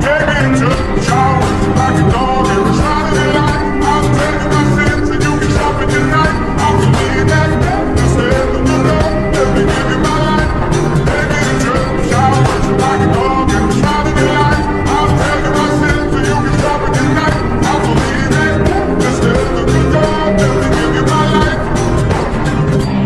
Take me to the showers like a dog.